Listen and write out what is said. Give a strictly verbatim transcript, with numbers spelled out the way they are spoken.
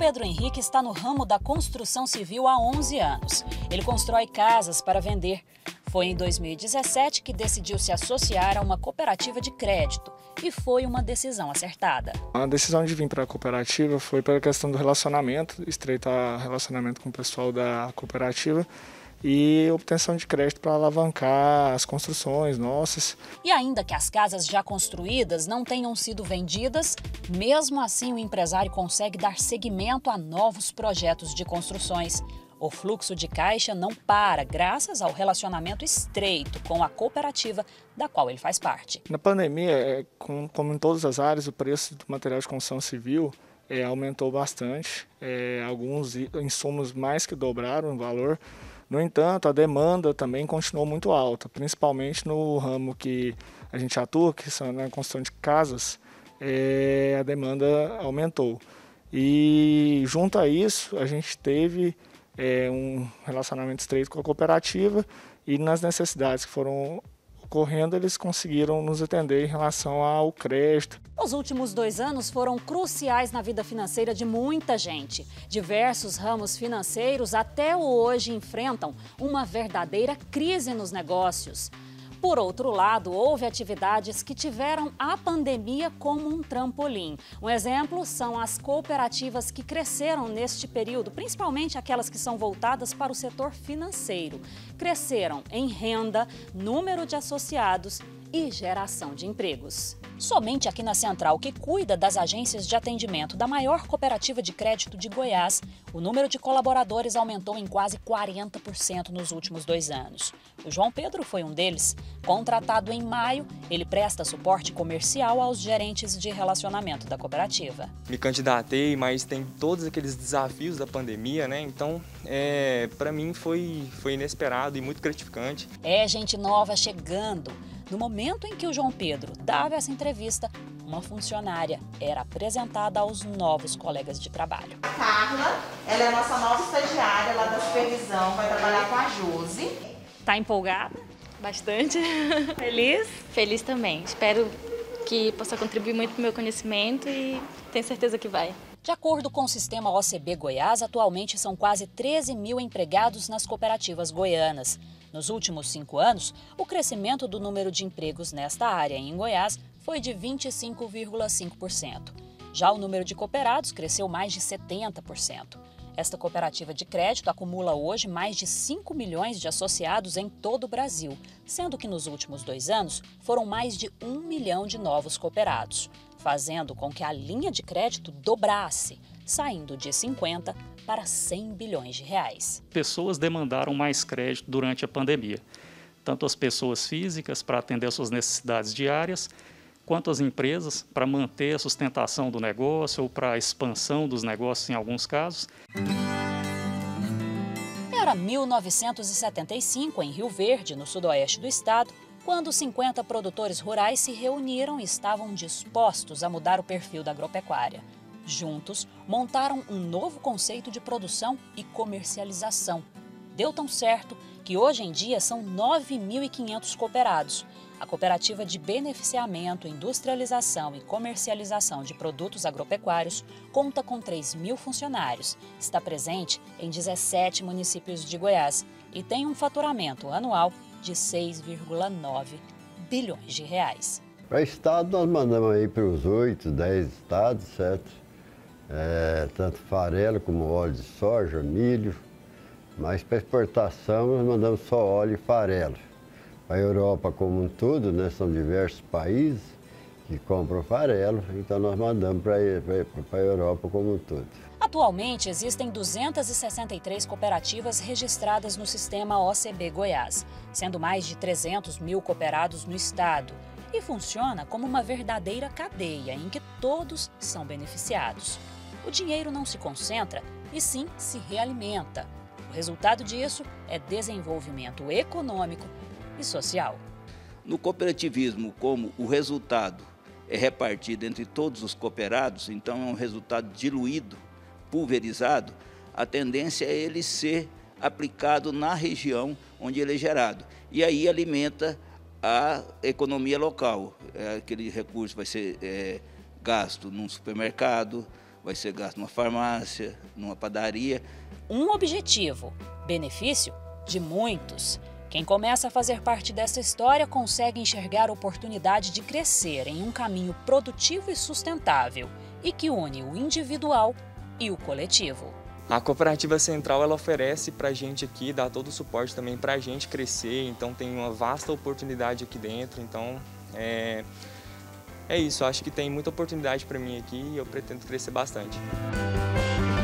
Pedro Henrique está no ramo da construção civil há onze anos. Ele constrói casas para vender. Foi em dois mil e dezessete que decidiu se associar a uma cooperativa de crédito e foi uma decisão acertada. A decisão de vir para a cooperativa foi pela questão do relacionamento, estreitar relacionamento com o pessoal da cooperativa e obtenção de crédito para alavancar as construções nossas. E ainda que as casas já construídas não tenham sido vendidas, mesmo assim o empresário consegue dar seguimento a novos projetos de construções. O fluxo de caixa não para, graças ao relacionamento estreito com a cooperativa da qual ele faz parte. Na pandemia, como em todas as áreas, o preço do material de construção civil é, aumentou bastante. É, alguns insumos mais que dobraram o valor. No entanto, a demanda também continuou muito alta, principalmente no ramo que a gente atua, que são na construção de casas, é, a demanda aumentou. E junto a isso, a gente teve é, um relacionamento estreito com a cooperativa e nas necessidades que foram ocorrendo, eles conseguiram nos atender em relação ao crédito. Os últimos dois anos foram cruciais na vida financeira de muita gente. Diversos ramos financeiros até hoje enfrentam uma verdadeira crise nos negócios. Por outro lado, houve atividades que tiveram a pandemia como um trampolim. Um exemplo são as cooperativas que cresceram neste período, principalmente aquelas que são voltadas para o setor financeiro. Cresceram em renda, número de associados e geração de empregos. Somente aqui na Central, que cuida das agências de atendimento da maior cooperativa de crédito de Goiás, o número de colaboradores aumentou em quase quarenta por cento nos últimos dois anos. O João Pedro foi um deles. Contratado em maio, ele presta suporte comercial aos gerentes de relacionamento da cooperativa. Me candidatei, mas tem todos aqueles desafios da pandemia, né? Então, é, para mim foi, foi inesperado e muito gratificante. É gente nova chegando. No momento em que o João Pedro dava essa entrevista, uma funcionária era apresentada aos novos colegas de trabalho. A Carla, ela é a nossa nova estagiária lá da supervisão, vai trabalhar com a Josi. Tá empolgada? Bastante. Feliz? Feliz também. Espero que possa contribuir muito para o meu conhecimento e tenho certeza que vai. De acordo com o sistema O C B Goiás, atualmente são quase treze mil empregados nas cooperativas goianas. Nos últimos cinco anos, o crescimento do número de empregos nesta área em Goiás foi de vinte e cinco vírgula cinco por cento. Já o número de cooperados cresceu mais de setenta por cento. Esta cooperativa de crédito acumula hoje mais de cinco milhões de associados em todo o Brasil, sendo que nos últimos dois anos foram mais de um milhão de novos cooperados, fazendo com que a linha de crédito dobrasse, saindo de cinquenta para cem bilhões de reais. Pessoas demandaram mais crédito durante a pandemia, tanto as pessoas físicas para atender às suas necessidades diárias, quanto as empresas para manter a sustentação do negócio ou para a expansão dos negócios em alguns casos. Era mil novecentos e setenta e cinco, em Rio Verde, no sudoeste do estado, quando cinquenta produtores rurais se reuniram e estavam dispostos a mudar o perfil da agropecuária. Juntos, montaram um novo conceito de produção e comercialização. Deu tão certo que hoje em dia são nove mil e quinhentos cooperados. A Cooperativa de Beneficiamento, Industrialização e Comercialização de Produtos Agropecuários conta com três mil funcionários, está presente em dezessete municípios de Goiás e tem um faturamento anual de seis vírgula nove bilhões de reais. Para o estado nós mandamos aí para os oito, dez estados, certo? É, tanto farelo como óleo de soja, milho, mas para exportação nós mandamos só óleo e farelo. Para a Europa como um todo, né, são diversos países que compram farelo, então nós mandamos para a Europa como um todo. Atualmente existem duzentas e sessenta e três cooperativas registradas no sistema O C B Goiás, sendo mais de trezentos mil cooperados no estado, e funciona como uma verdadeira cadeia em que todos são beneficiados. O dinheiro não se concentra e sim se realimenta. O resultado disso é desenvolvimento econômico e social. No cooperativismo, como o resultado é repartido entre todos os cooperados, então é um resultado diluído, pulverizado, a tendência é ele ser aplicado na região onde ele é gerado. E aí alimenta a economia local. Aquele recurso vai ser é, gasto num supermercado, vai ser gasto numa farmácia, numa padaria. Um objetivo, benefício de muitos. Quem começa a fazer parte dessa história consegue enxergar a oportunidade de crescer em um caminho produtivo e sustentável e que une o individual e o coletivo. A Cooperativa Central ela oferece para a gente aqui, dá todo o suporte também para a gente crescer, então tem uma vasta oportunidade aqui dentro, então é, é isso, acho que tem muita oportunidade para mim aqui e eu pretendo crescer bastante.